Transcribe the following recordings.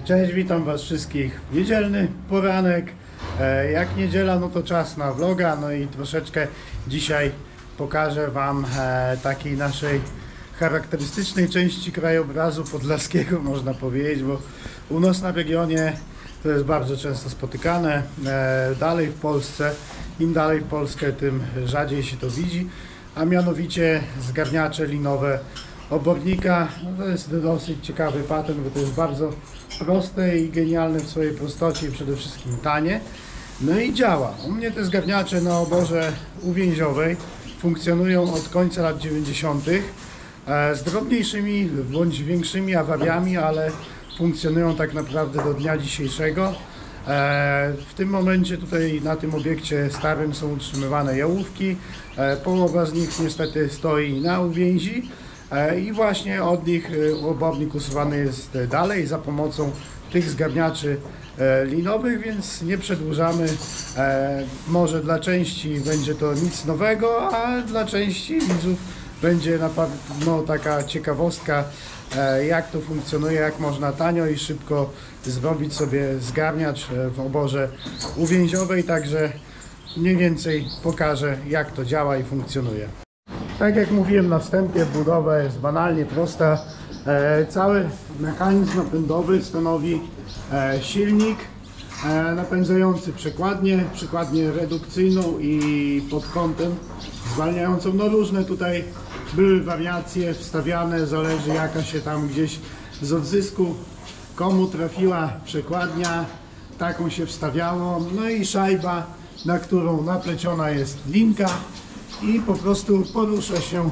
Cześć, witam Was wszystkich w niedzielny poranek. Jak niedziela, no to czas na vloga, no i troszeczkę dzisiaj pokażę Wam takiej naszej charakterystycznej części krajobrazu podlaskiego, można powiedzieć, bo u nas na regionie to jest bardzo często spotykane. Dalej w Polsce, im dalej w Polskę, tym rzadziej się to widzi, a mianowicie zgarniacze linowe obornika. No to jest dosyć ciekawy patent, bo to jest bardzo proste i genialne w swojej prostocie i przede wszystkim tanie. No i działa. U mnie te zgarniacze na oborze uwięziowej funkcjonują od końca lat 90. Z drobniejszymi bądź większymi awariami, ale funkcjonują tak naprawdę do dnia dzisiejszego. W tym momencie tutaj na tym obiekcie starym są utrzymywane jałówki. Połowa z nich niestety stoi na uwięzi i właśnie od nich obornik usuwany jest dalej za pomocą tych zgarniaczy linowych, więc nie przedłużamy. Może dla części będzie to nic nowego, a dla części widzów będzie na pewno taka ciekawostka, jak to funkcjonuje, jak można tanio i szybko zrobić sobie zgarniacz w oborze uwięziowej, także mniej więcej pokażę, jak to działa i funkcjonuje. Tak jak mówiłem na wstępie, budowa jest banalnie prosta. Cały mechanizm napędowy stanowi silnik napędzający przekładnię redukcyjną i pod kątem zwalniającą. No różne tutaj były wariacje wstawiane, zależy jaka się tam gdzieś z odzysku komu trafiła przekładnia, taką się wstawiało. No i szajba, na którą napleciona jest linka i po prostu porusza się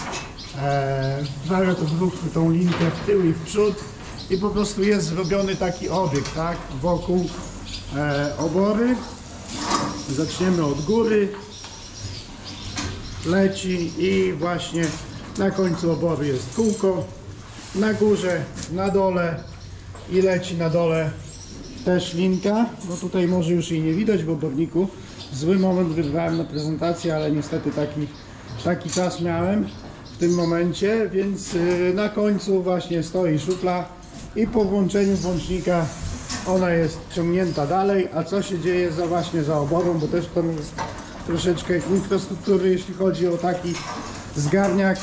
w ruch tą linkę w tył i w przód i po prostu jest zrobiony taki obiekt, tak, wokół obory. Zaczniemy od góry, leci i właśnie na końcu obory jest kółko, na górze, na dole i leci na dole też linka. No tutaj może już jej nie widać w oborniku, zły moment wybrałem na prezentację, ale niestety taki czas miałem w tym momencie, więc na końcu właśnie stoi szufla i po włączeniu włącznika ona jest ciągnięta dalej. A co się dzieje właśnie za oborą, bo też tam jest troszeczkę infrastruktury, jeśli chodzi o taki zgarniak.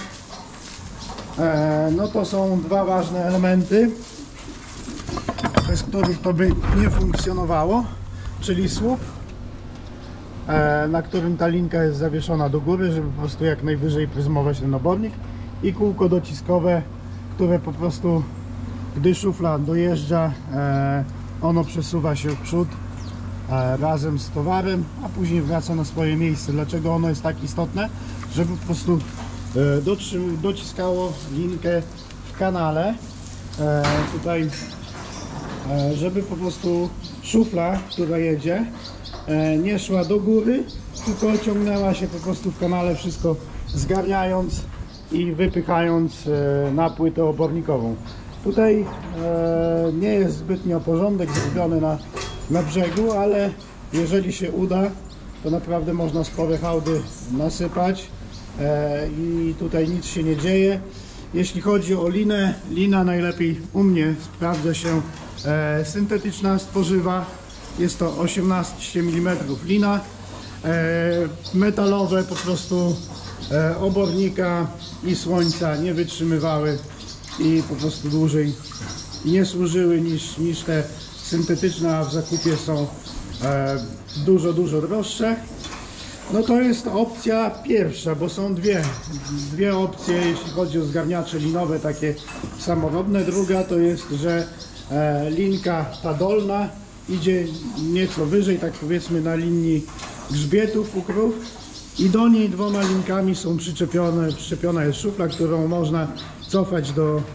No to są dwa ważne elementy, bez których to by nie funkcjonowało, czyli słup, na którym ta linka jest zawieszona do góry, żeby po prostu jak najwyżej pryzmować ten obornik, i kółko dociskowe, które po prostu, gdy szufla dojeżdża, ono przesuwa się w przód razem z towarem, a później wraca na swoje miejsce. Dlaczego ono jest tak istotne? Żeby po prostu dociskało linkę w kanale tutaj, żeby po prostu szufla, która jedzie, nie szła do góry, tylko ciągnęła się po prostu w kanale, wszystko zgarniając i wypychając na płytę obornikową. Tutaj nie jest zbytnio porządek zrobiony na brzegu, ale jeżeli się uda, to naprawdę można spore hałdy nasypać i tutaj nic się nie dzieje. Jeśli chodzi o linę, lina najlepiej u mnie sprawdza się syntetyczna z tworzywa. Jest to 18 mm lina. Metalowe po prostu obornika i słońca nie wytrzymywały i po prostu dłużej nie służyły niż te syntetyczne, a w zakupie są dużo droższe. No to jest opcja pierwsza, bo są dwie opcje, jeśli chodzi o zgarniacze linowe takie samorodne. Druga to jest, że linka ta dolna idzie nieco wyżej, tak powiedzmy na linii grzbietów u krów, i do niej dwoma linkami są przyczepiona jest szufla, którą można cofać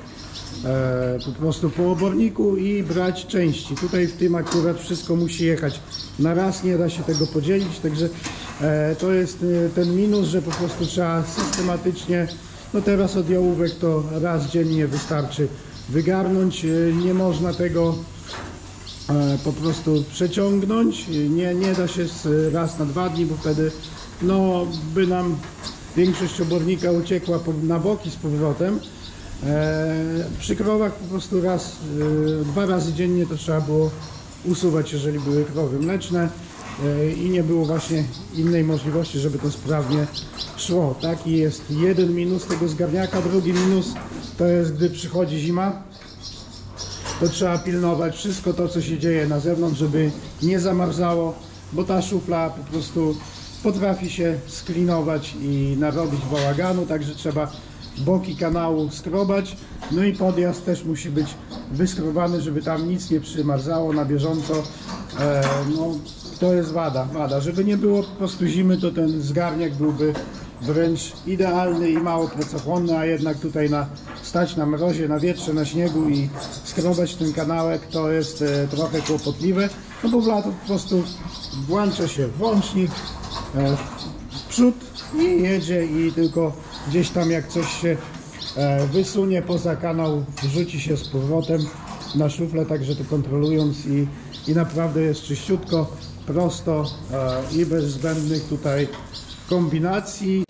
po prostu po oborniku i brać części. Tutaj w tym akurat wszystko musi jechać na raz, nie da się tego podzielić, także to jest ten minus, że po prostu trzeba systematycznie, no teraz od jałówek to raz dziennie wystarczy wygarnąć, nie można tego po prostu przeciągnąć, nie da się raz na 2 dni, bo wtedy no by nam większość obornika uciekła na boki z powrotem. Przy krowach po prostu dwa razy dziennie to trzeba było usuwać, jeżeli były krowy mleczne i nie było właśnie innej możliwości, żeby to sprawnie szło. Taki jest jeden minus tego zgarniaka. Drugi minus to jest, gdy przychodzi zima, to trzeba pilnować wszystko to, co się dzieje na zewnątrz, żeby nie zamarzało, bo ta szufla po prostu potrafi się sklinować i narobić bałaganu, także trzeba boki kanału skrobać, no i podjazd też musi być wyskrobany, żeby tam nic nie przymarzało na bieżąco. No, to jest wada. Żeby nie było po prostu zimy, to ten zgarniak byłby wręcz idealny i mało pracochłonny, a jednak tutaj stać na mrozie, na wietrze, na śniegu i skrobać ten kanałek to jest trochę kłopotliwe, no bo w lato po prostu włącza się włącznik w przód i jedzie i tylko gdzieś tam jak coś się wysunie poza kanał, wrzuci się z powrotem na szuflę, także to kontrolując i naprawdę jest czyściutko, prosto i bez zbędnych tutaj kombinacji.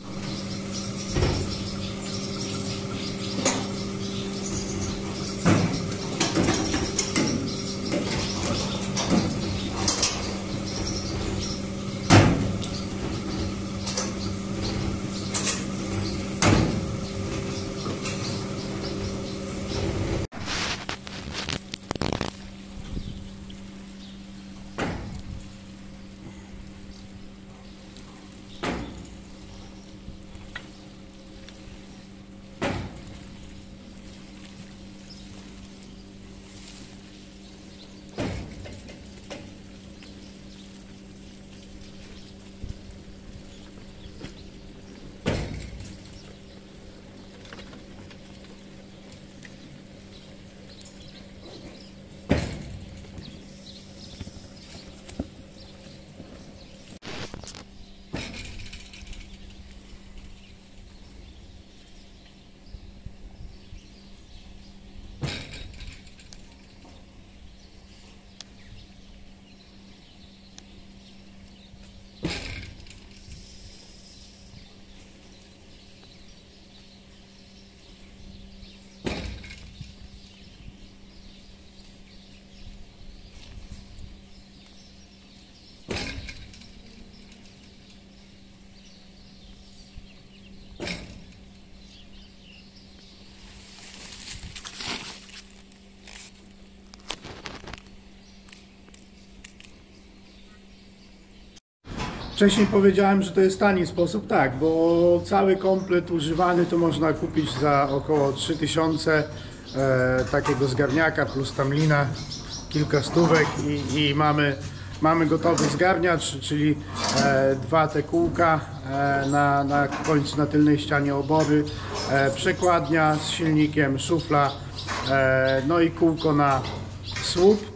Wcześniej powiedziałem, że to jest tani sposób, tak, bo cały komplet używany to można kupić za około 3000 takiego zgarniaka plus tam lina, kilka stówek i mamy gotowy zgarniacz, czyli dwa te kółka na końcu, na tylnej ścianie obory, przekładnia z silnikiem, szufla, no i kółko na słup,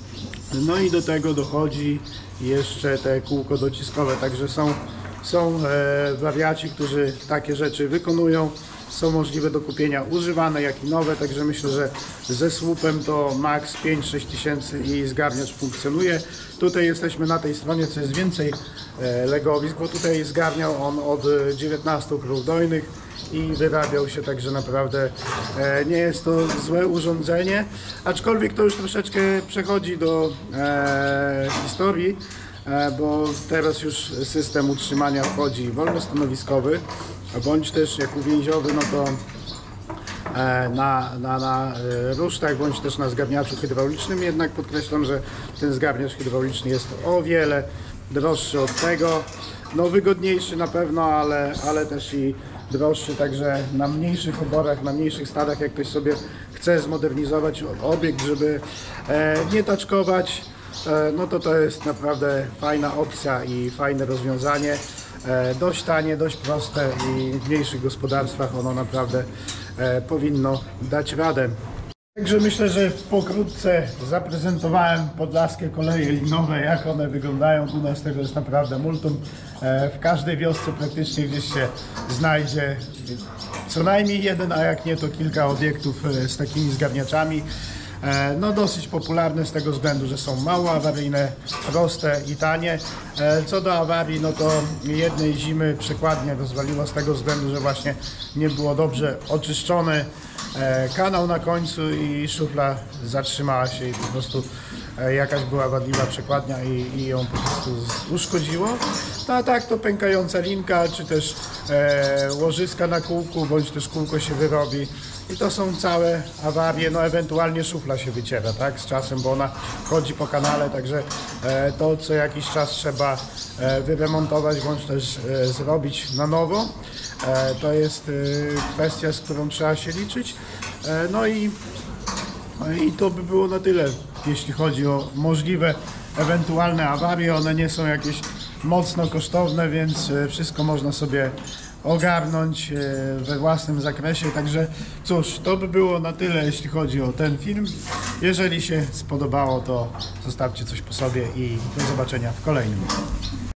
no i do tego dochodzi jeszcze te kółko dociskowe, także są wariaci, którzy takie rzeczy wykonują. Są możliwe do kupienia używane, jak i nowe, także myślę, że ze słupem to max 5-6 tysięcy i zgarniacz funkcjonuje. Tutaj jesteśmy na tej stronie, co jest więcej legowisk, bo tutaj zgarniał on od 19 krów dojnych i wyrabiał się, także naprawdę nie jest to złe urządzenie, aczkolwiek to już troszeczkę przechodzi do historii, bo teraz już system utrzymania wchodzi wolnostanowiskowy, bądź też jak uwięziowy, no to na rusztach, bądź też na zgarniaczu hydraulicznym, jednak podkreślam, że ten zgarniacz hydrauliczny jest o wiele droższy od tego, no wygodniejszy na pewno, ale też i droższy, także na mniejszych oborach, na mniejszych stadach, jak ktoś sobie chce zmodernizować obiekt, żeby nie taczkować, no to jest naprawdę fajna opcja i fajne rozwiązanie. Dość tanie, dość proste i w mniejszych gospodarstwach ono naprawdę powinno dać radę. Także myślę, że pokrótce zaprezentowałem podlaskie koleje linowe, jak one wyglądają. U nas tego jest naprawdę multum. W każdej wiosce praktycznie gdzieś się znajdzie co najmniej jeden, a jak nie to kilka obiektów z takimi zgarniaczami. no dosyć popularne z tego względu, że są mało awaryjne, proste i tanie. Co do awarii, no to jednej zimy przekładnie rozwaliło z tego względu, że właśnie nie było dobrze oczyszczony kanał na końcu i szufla zatrzymała się i po prostu jakaś była wadliwa przekładnia i ją po prostu uszkodziło. No a tak to pękająca linka, czy też łożyska na kółku, bądź też kółko się wyrobi. I to są całe awarie, no ewentualnie szufla się wyciera, tak, z czasem, bo ona chodzi po kanale, także to co jakiś czas trzeba wyremontować, bądź też zrobić na nowo. To jest kwestia, z którą trzeba się liczyć. No i to by było na tyle, jeśli chodzi o możliwe ewentualne awarie. One nie są jakieś mocno kosztowne, więc wszystko można sobie ogarnąć we własnym zakresie. Także cóż, to by było na tyle, jeśli chodzi o ten film. Jeżeli się spodobało, to zostawcie coś po sobie i do zobaczenia w kolejnym.